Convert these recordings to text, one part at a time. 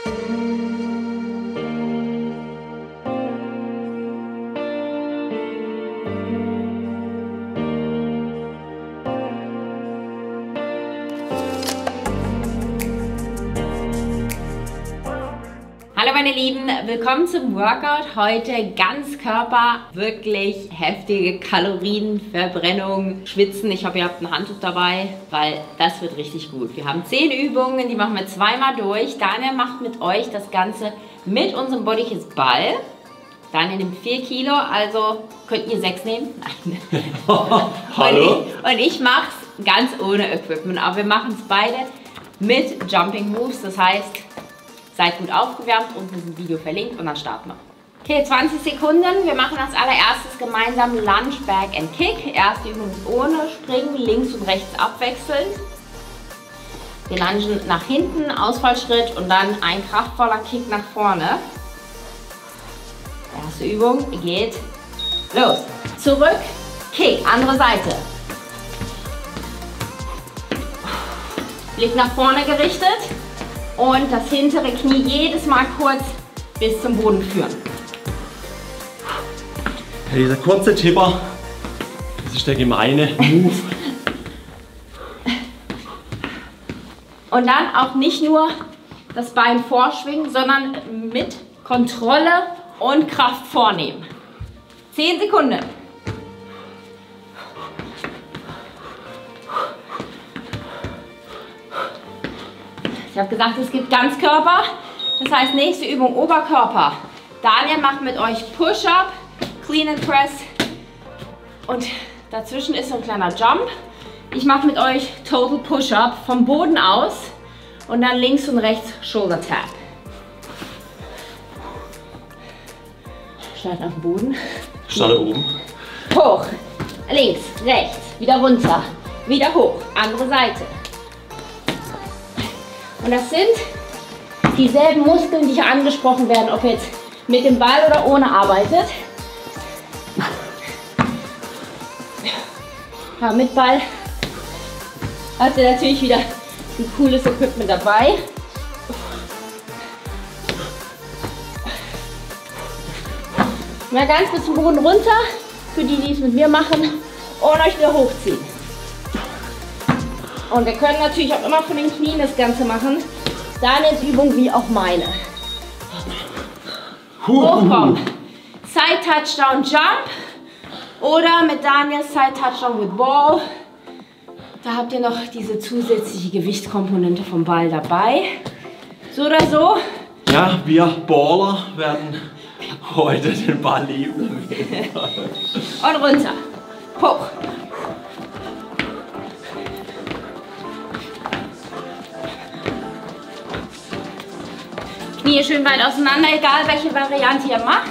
Hallo meine Lieben, willkommen zum Workout. Heute Ganzkörper, wirklich heftige Kalorienverbrennung, Schwitzen. Ich hoffe, ihr habt ein Handtuch dabei, weil das wird richtig gut. Wir haben 10 Übungen, die machen wir zweimal durch. Daniel macht mit euch das Ganze mit unserem Bodykiss Ball. Daniel nimmt 4 Kilo, also könnt ihr 6 nehmen. Nein. Hallo? Und ich mache es ganz ohne Equipment, aber wir machen es beide mit Jumping Moves, das heißt, seid gut aufgewärmt, unten ist ein Video verlinkt und dann starten wir. Okay, 20 Sekunden. Wir machen als allererstes gemeinsam Lunge, Back and Kick. Erste Übung ist ohne Springen, links und rechts abwechselnd. Wir lungen nach hinten, Ausfallschritt und dann ein kraftvoller Kick nach vorne. Erste Übung geht los. Zurück, Kick, andere Seite. Blick nach vorne gerichtet. Und das hintere Knie jedes Mal kurz bis zum Boden führen. Ja, dieser kurze Tipper, das ist der gemeine Move. Und dann auch nicht nur das Bein vorschwingen, sondern mit Kontrolle und Kraft vornehmen. 10 Sekunden. Ich habe gesagt, es gibt Ganzkörper, das heißt nächste Übung Oberkörper. Daniel macht mit euch Push-Up, Clean and Press und dazwischen ist so ein kleiner Jump. Ich mache mit euch Total Push-Up vom Boden aus und dann links und rechts Shoulder Tap. Start auf den Boden. Starte oben. Hoch, links, rechts, wieder runter, wieder hoch, andere Seite. Und das sind dieselben Muskeln, die hier angesprochen werden, ob ihr jetzt mit dem Ball oder ohne arbeitet. Ja, mit Ball habt ihr natürlich wieder ein cooles Equipment dabei. Mal ganz bis zum Boden runter, für die, die es mit mir machen, und euch wieder hochziehen. Und wir können natürlich auch immer von den Knien das Ganze machen. Daniels Übung wie auch meine. Hochkommen. Side Touchdown Jump. Oder mit Daniels Side Touchdown with Ball. Da habt ihr noch diese zusätzliche Gewichtskomponente vom Ball dabei. So oder so. Ja, wir Baller werden heute den Ball lieben. Und runter. Hoch. Knie schön weit auseinander, egal welche Variante ihr macht.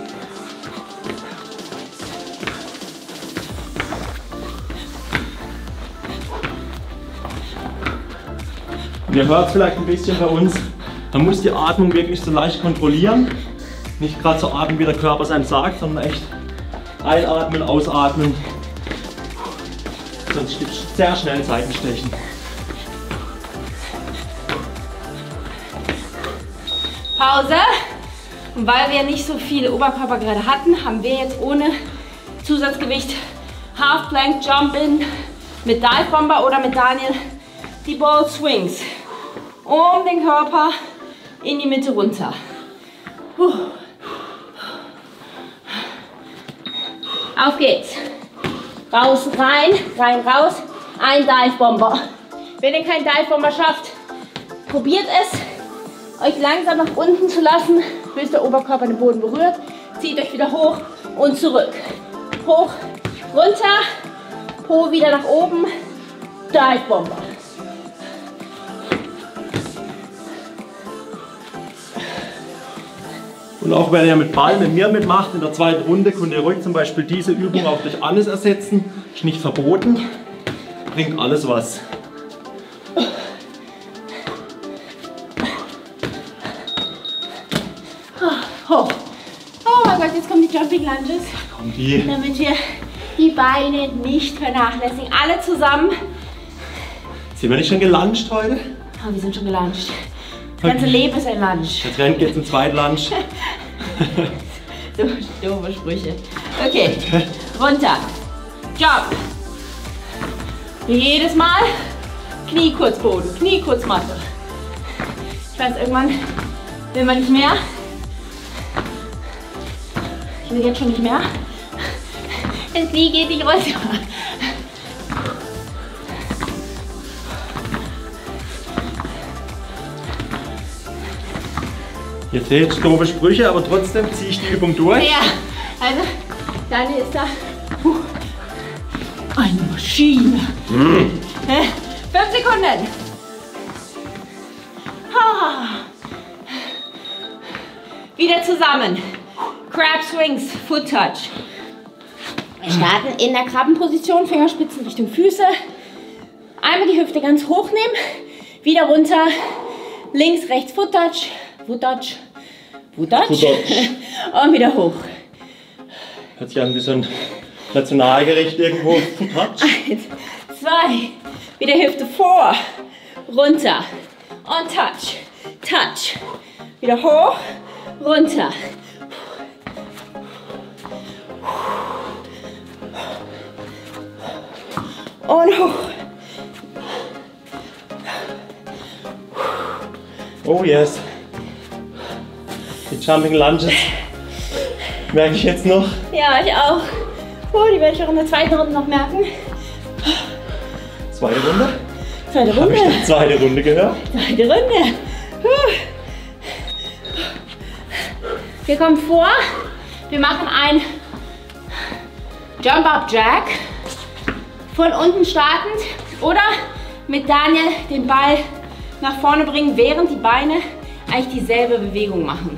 Und ihr hört es vielleicht ein bisschen bei uns, man muss die Atmung wirklich so leicht kontrollieren. Nicht gerade so atmen, wie der Körper es einem sagt, sondern echt einatmen, ausatmen. Sonst gibt es sehr schnell Seitenstechen. Pause. Und weil wir nicht so viele Oberkörper gerade hatten, haben wir jetzt ohne Zusatzgewicht Half Plank Jump In mit Dive Bomber oder mit Daniel die Ball Swings. Um den Körper in die Mitte runter. Auf geht's. Raus, rein, rein, raus. Ein Dive Bomber. Wenn ihr keinen Dive Bomber schafft, probiert es, euch langsam nach unten zu lassen, bis der Oberkörper den Boden berührt. Zieht euch wieder hoch und zurück. Hoch, runter, Po wieder nach oben, Dive Bomber. Und auch wenn ihr mit Ball mit mir mitmacht, in der zweiten Runde könnt ihr ruhig zum Beispiel diese Übung auch durch alles ersetzen. Ist nicht verboten, bringt alles was. Hoch. Oh mein Gott, jetzt kommen die Jumping Lunges. Kommt die. Damit wir die Beine nicht vernachlässigen. Alle zusammen. Sind wir nicht schon geluncht heute? Oh, wir sind schon geluncht. Das ganze Leben ist ein Lunch. Der Trend geht zum zweiten Lunch. So doofe Sprüche. Okay, runter. Jump. Wie jedes Mal. Knie kurz Boden, Knie kurz Matte. Ich weiß, irgendwann will man nicht mehr. Ich will jetzt schon nicht mehr. Das Knie geht nicht runter. Ihr seht doofe Sprüche, aber trotzdem ziehe ich die Übung durch. Ja, also Daniel ist da eine Maschine. 5 Sekunden. Wieder zusammen. Crab Swings, Foot Touch. Wir starten in der Krabbenposition, Fingerspitzen Richtung Füße. Einmal die Hüfte ganz hoch nehmen, wieder runter, links, rechts, Foot Touch, Foot Touch, Foot Touch und wieder hoch. Hört sich an wie so ein Nationalgericht irgendwo. Foot Touch. 1, 2, wieder Hüfte vor, runter und Touch, Touch. Wieder hoch, runter. Und hoch. Oh yes. Die Jumping Lunges merke ich jetzt noch. Ja, ich auch. Oh, die werde ich auch in der zweiten Runde noch merken. Zweite Runde? Zweite Habe ich Runde. die zweite Runde gehört? Zweite Runde. Wir kommen vor. Wir machen ein Jump-Up-Jack. Von unten startend oder mit Daniel den Ball nach vorne bringen, während die Beine eigentlich dieselbe Bewegung machen.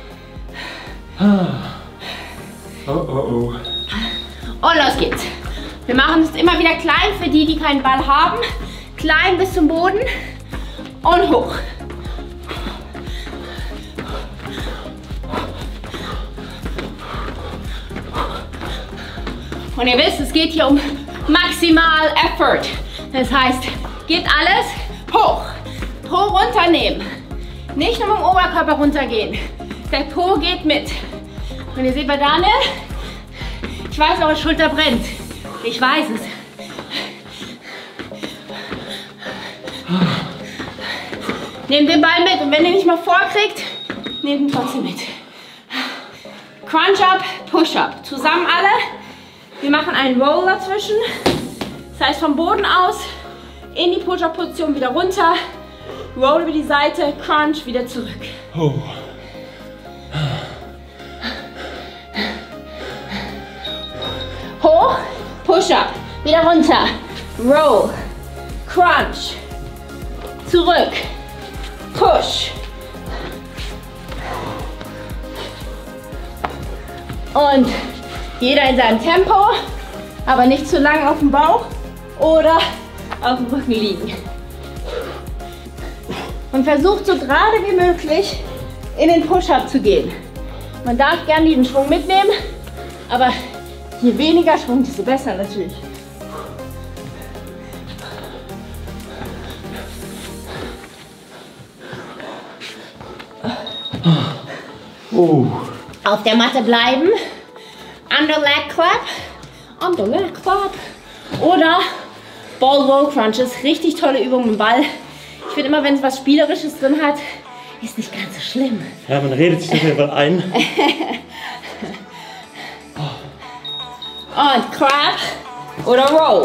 Oh, oh, oh. Und los geht's. Wir machen es immer wieder klein für die, die keinen Ball haben. Klein bis zum Boden und hoch. Und ihr wisst, es geht hier um maximal Effort. Das heißt, gebt alles hoch. Po runternehmen. Nicht nur mit dem Oberkörper runtergehen. Der Po geht mit. Und ihr seht bei Daniel, ich weiß, eure Schulter brennt. Ich weiß es. Nehmt den Ball mit und wenn ihr nicht mal vorkriegt, nehmt ihn trotzdem mit. Crunch Up, Push Up. Zusammen alle. Wir machen einen Roll dazwischen. Das heißt vom Boden aus in die Push-Up-Position wieder runter. Roll über die Seite, Crunch, wieder zurück. Oh. Hoch, Push-Up, wieder runter. Roll, Crunch, zurück, Push. Und jeder in seinem Tempo, aber nicht zu lang auf dem Bauch oder auf dem Rücken liegen. Und versucht so gerade wie möglich in den Push-Up zu gehen. Man darf gerne diesen Schwung mitnehmen, aber je weniger Schwung, desto besser natürlich. Auf der Matte bleiben. Under Leg Clap, Under Leg Clap oder Ball Roll Crunches. Richtig tolle Übung mit dem Ball. Ich finde immer, wenn es was Spielerisches drin hat, ist nicht ganz so schlimm. Ja, man redet sich auf jeden Fall ein. Und Clap oder Roll.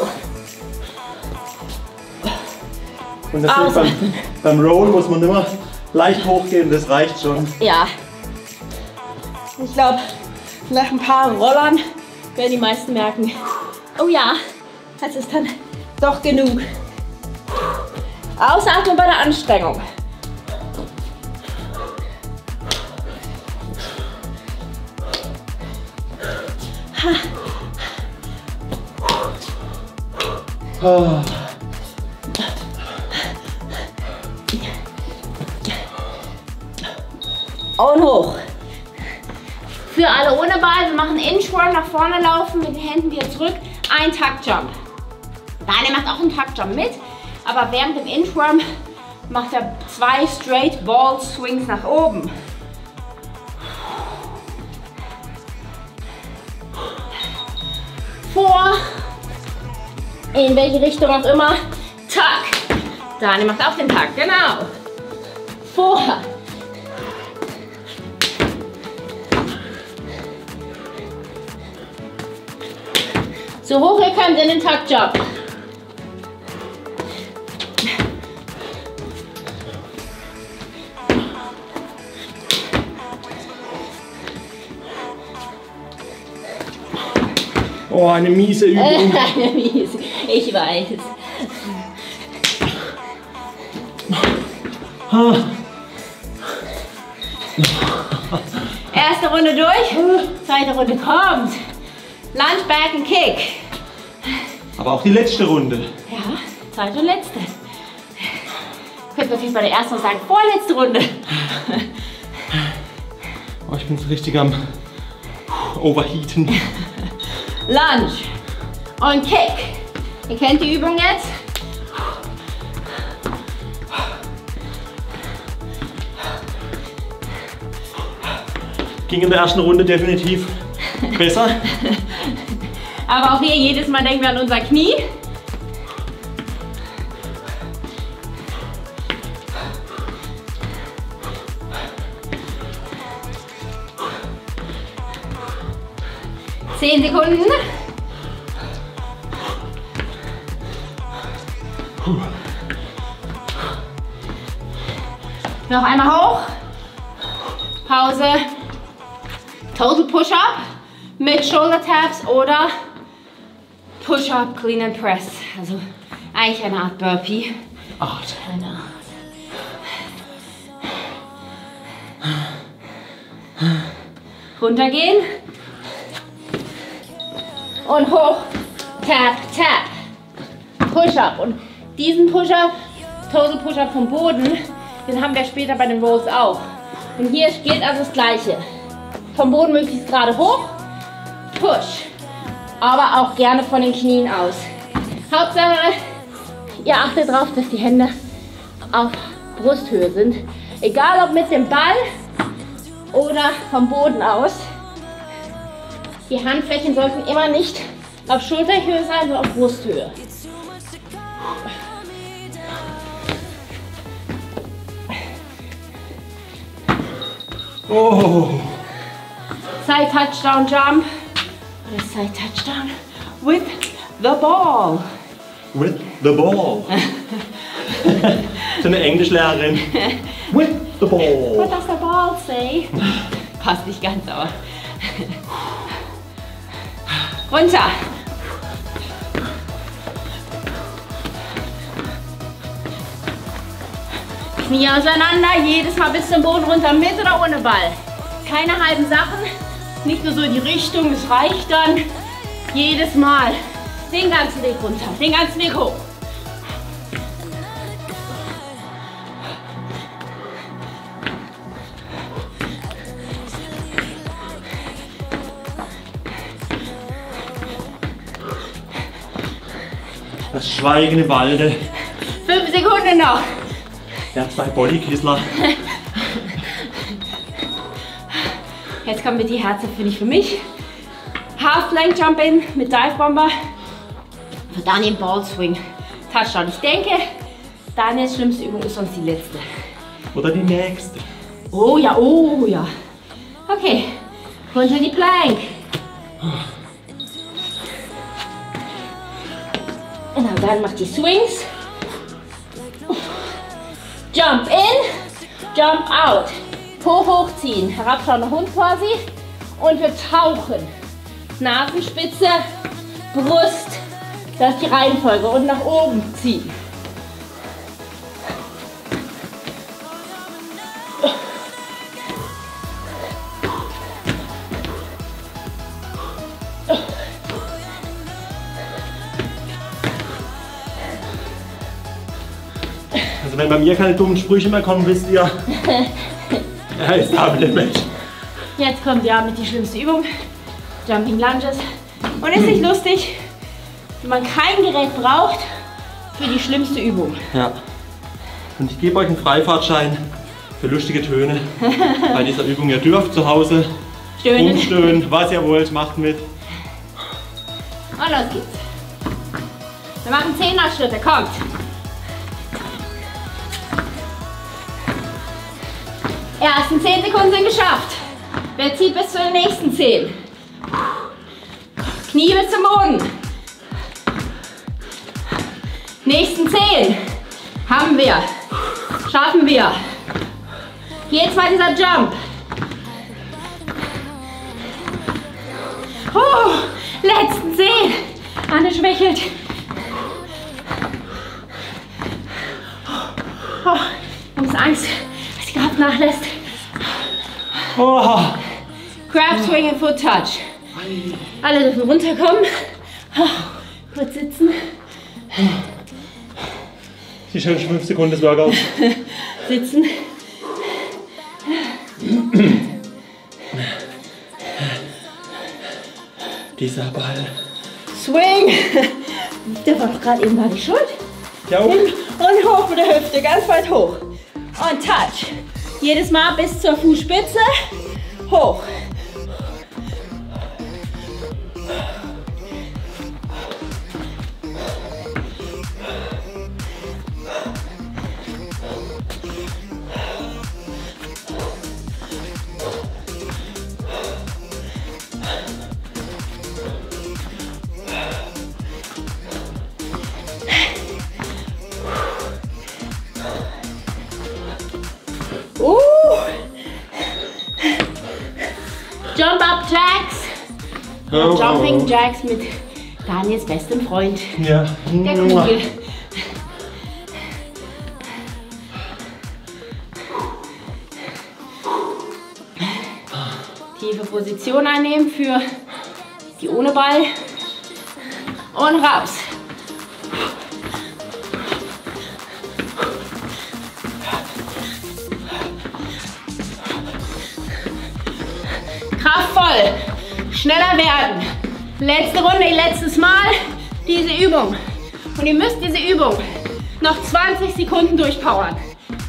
Und das beim Roll muss man immer leicht hochgehen, das reicht schon. Ja. Ich glaube, nach ein paar Rollern werden die meisten merken, oh ja, das ist dann doch genug. Ausatmen bei der Anstrengung. Oh. Und hoch. Für alle ohne Ball, wir machen Inchworm, nach vorne laufen, mit den Händen wieder zurück. Ein Tuck-Jump. Daniel macht auch einen Tuck-Jump mit, aber während dem Inchworm macht er 2 Straight Ball Swings nach oben. Vor, in welche Richtung auch immer, Tuck. Daniel macht auch den Tuck, genau. Vor. So hoch ihr könnt in den Tuck Jump. Oh, eine miese Übung. Eine miese, ich weiß. Erste Runde durch, zweite Runde kommt. Lunge, Back and Kick. Aber auch die letzte Runde. Ja, zweite und letzte. Könnte natürlich bei der ersten noch sagen, vorletzte Runde. Oh, ich bin so richtig am Overheaten. Lunge und Kick. Ihr kennt die Übung jetzt. Ging in der ersten Runde definitiv besser. Aber auch hier jedes Mal denken wir an unser Knie. Zehn Sekunden. Noch einmal hoch. Pause. Total Push-Up mit Shoulder Taps oder Push-Up, Clean and Press. Also eigentlich eine Art Burpee. 8. Eine Art. Runtergehen. Und hoch. Tap, tap. Push-Up. Und diesen Push-Up, Total Push-Up vom Boden, den haben wir später bei den Rolls auch. Und hier gilt also das Gleiche. Vom Boden möglichst gerade hoch, push, aber auch gerne von den Knien aus. Hauptsache, ihr achtet darauf, dass die Hände auf Brusthöhe sind. Egal ob mit dem Ball oder vom Boden aus. Die Handflächen sollten immer nicht auf Schulterhöhe sein, sondern auf Brusthöhe. Oh. Side Touchdown Jump oder Side Touchdown with the ball. With the ball. So eine Englischlehrerin. With the ball. What does the ball say? Passt nicht ganz, aber. Runter. Knie auseinander, jedes Mal bis zum Boden runter, mit oder ohne Ball. Keine halben Sachen, nicht nur so in die Richtung, das reicht dann. Jedes Mal den ganzen Weg runter, den ganzen Weg hoch. Das Schweigen im Walde. 5 Sekunden noch. Ja, 2 Bodykissler. Jetzt kommen wir die Herzen, finde ich, für mich. Half Plank Jump In mit Dive Bomber. Für Daniel Ball Swing. Touchdown. Ich denke, Daniels schlimmste Übung ist sonst die letzte. Oder die nächste. Oh ja, oh ja. Okay, runter die Plank. Genau, dann macht die Swings. Jump in, jump out. Po hochziehen, herabschauender Hund quasi. Und wir tauchen. Nasenspitze, Brust. Das ist die Reihenfolge. Und nach oben ziehen. Also wenn bei mir keine dummen Sprüche mehr kommen, wisst ihr, er ist am Limit. Jetzt kommt ja mit die schlimmste Übung. Jumping Lunges. Und ist nicht lustig, wenn man kein Gerät braucht für die schlimmste Übung. Ja. Und ich gebe euch einen Freifahrtschein für lustige Töne bei dieser Übung. Ihr dürft zu Hause rumstöhnen, was ihr wollt, macht mit. Und los geht's. Wir machen 10er Schritte, kommt. Ersten 10 Sekunden sind geschafft. Wer zieht bis zu den nächsten 10? Knie bis zum Boden. Nächsten 10. Haben wir. Schaffen wir. Jetzt mal dieser Jump. Letzten 10. Anne schwächelt. Ich habe Angst, dass die Kraft nachlässt. Crab Swing and Foot Touch. Alle dürfen runterkommen. Kurz sitzen. Die schönsten 5 Sekunden des Workouts. Sitzen. Dieser Ball. Swing. Der war doch gerade eben mal die Schuld. Ja, Und hoch mit der Hüfte, ganz weit hoch. Und Touch. Jedes Mal bis zur Fußspitze. Hoch. Jump Up Jacks. Jumping Jacks mit Daniels bestem Freund. Ja. Der Kugel. Tiefe Position einnehmen für die ohne Ball. Und raus. Kraftvoll, schneller werden. Letzte Runde, letztes Mal diese Übung. Und ihr müsst diese Übung noch 20 Sekunden durchpowern.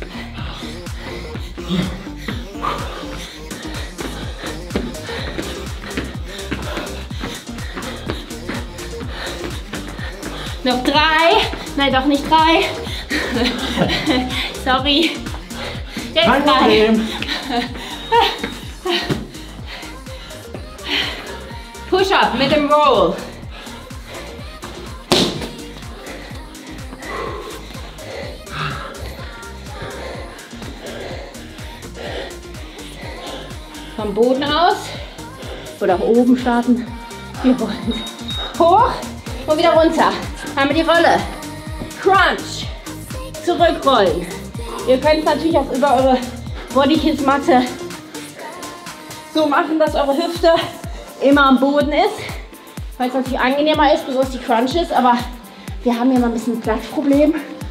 Noch 3, nein doch nicht 3. Sorry. Jetzt Kein 3. Problem. Push-up mit dem Roll. Vom Boden aus oder oben starten. Wir wollen hoch und wieder runter. Haben wir die Rolle. Crunch. Zurückrollen. Ihr könnt es natürlich auch über eure Bodykiss-Matte so machen, dass eure Hüfte immer am Boden ist, weil es natürlich angenehmer ist, besonders die Crunches, aber wir haben hier mal ein bisschen ein Platzproblem.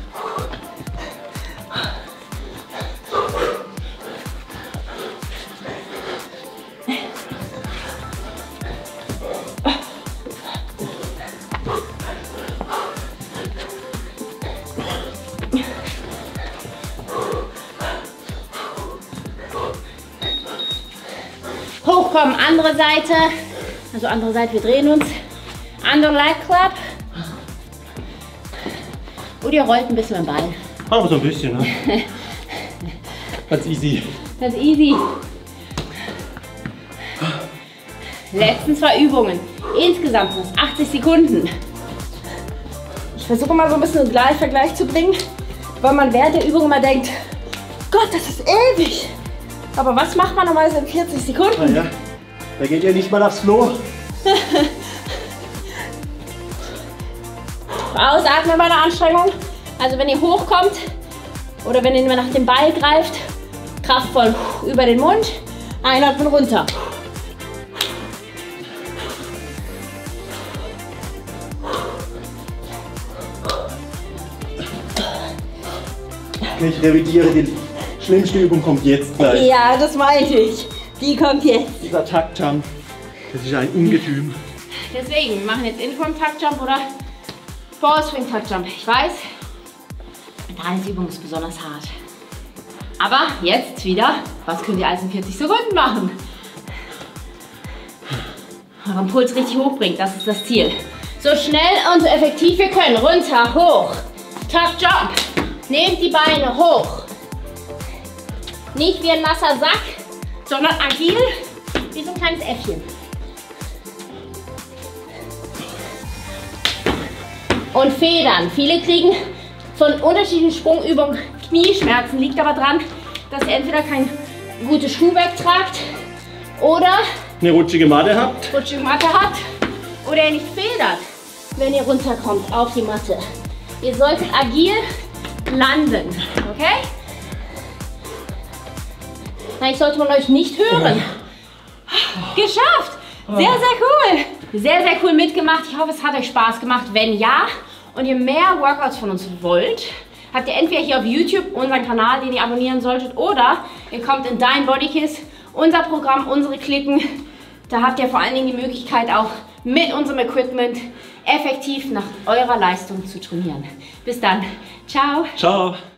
Hochkommen, andere Seite, also andere Seite, wir drehen uns, andere Leg Clap und ihr rollt ein bisschen am Ball. Aber so ein bisschen, ne? Ganz easy. Ganz easy. Letzten 2 Übungen, insgesamt noch 80 Sekunden. Ich versuche mal so ein bisschen einen Vergleich zu bringen, weil man während der Übung immer denkt, Gott, das ist ewig. Aber was macht man normalerweise in 40 Sekunden? Ja, da geht ihr nicht mal aufs Klo. Ausatmen bei der Anstrengung. Also wenn ihr hochkommt oder wenn ihr nach dem Ball greift, kraftvoll über den Mund, einatmen runter. Ich revidiere, die schlimmste Übung kommt jetzt gleich. Ja, das meinte ich. Die kommt jetzt. Dieser Tuck-Jump, das ist ein Ungetüm. Deswegen, wir machen jetzt Inform Tuck Jump oder Ball Swing Tuck Jump. Ich weiß, Trainingsübung ist besonders hart. Aber jetzt wieder, was könnt ihr alles in 40 Sekunden machen? Euren Puls richtig hochbringt, das ist das Ziel. So schnell und so effektiv wir können. Runter, hoch. Tough Jump. Nehmt die Beine hoch. Nicht wie ein nasser Sack, sondern agil, wie so ein kleines Äffchen. Und Federn. Viele kriegen von unterschiedlichen Sprungübungen Knieschmerzen. Liegt aber daran, dass ihr entweder kein gutes Schuhwerk tragt oder eine rutschige Matte habt. Oder ihr nicht federt, wenn ihr runterkommt auf die Matte. Ihr solltet agil landen, okay? Eigentlich sollte man euch nicht hören. Geschafft! Sehr, sehr cool. Sehr, sehr cool mitgemacht. Ich hoffe, es hat euch Spaß gemacht. Wenn ja und ihr mehr Workouts von uns wollt, habt ihr entweder hier auf YouTube unseren Kanal, den ihr abonnieren solltet, oder ihr kommt in Dein Bodykiss, unser Programm, unsere Klicken. Da habt ihr vor allen Dingen die Möglichkeit, auch mit unserem Equipment effektiv nach eurer Leistung zu trainieren. Bis dann. Ciao. Ciao.